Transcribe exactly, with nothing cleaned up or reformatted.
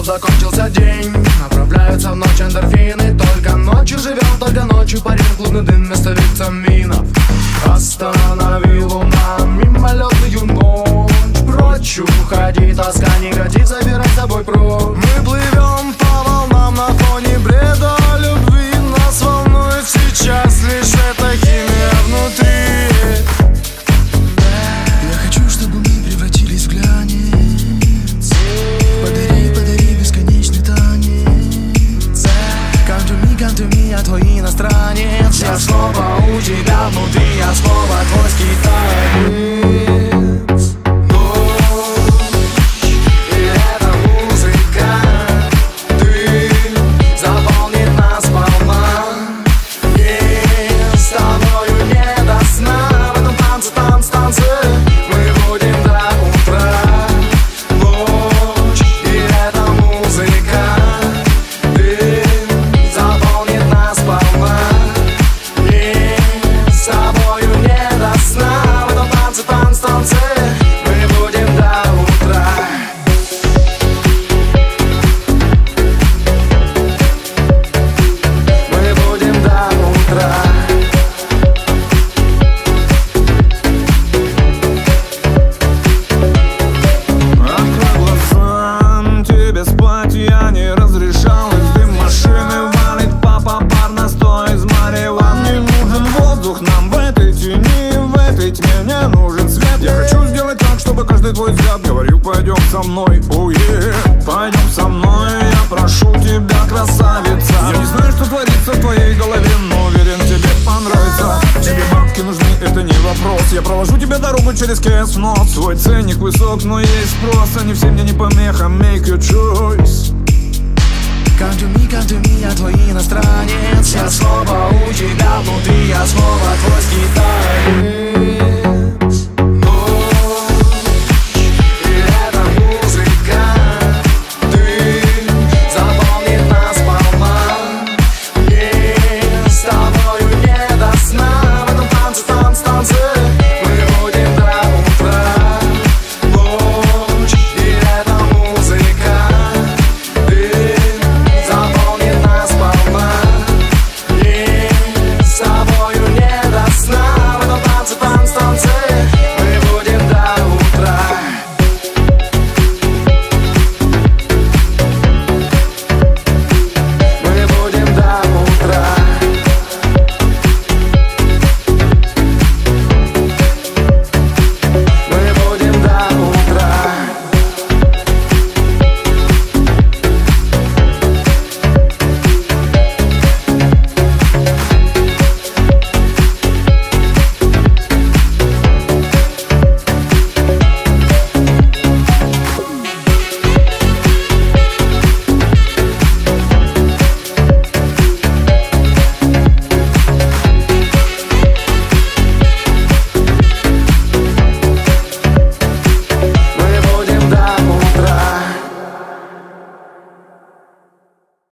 что закончился день. Направляются в ночь эндорфины. Только ночью живем, только ночью парим. Клубный дым вместо витаминов. Останови луна мимолетную ночь. Прочь уходи, тоска, негатив забирай с собой прочь. Мы плывем по волнам на фоне бреда любви. Нас волнует сейчас лишь эта химия внутри. Я хочу, чтобы мы превратились в глянец. Подари, подари бесконечный танец. Come to me, come to me, я твой иностранец. Я снова у тебя внутри, я снова твой скиталец. Твой взгляд, говорю, пойдем со мной, oh yeah. Пойдем со мной, я прошу тебя, красавица. Я не знаю, что творится в твоей голове, но уверен, тебе понравится. Тебе бабки нужны, это не вопрос. Я провожу тебе дорогу через кейс в нос. Твой ценник высок, но есть спрос. Они все мне не помеха, make your choice. Come to me, come to me, я твой иностранец. Я снова у тебя внутри, я снова твой скиталец.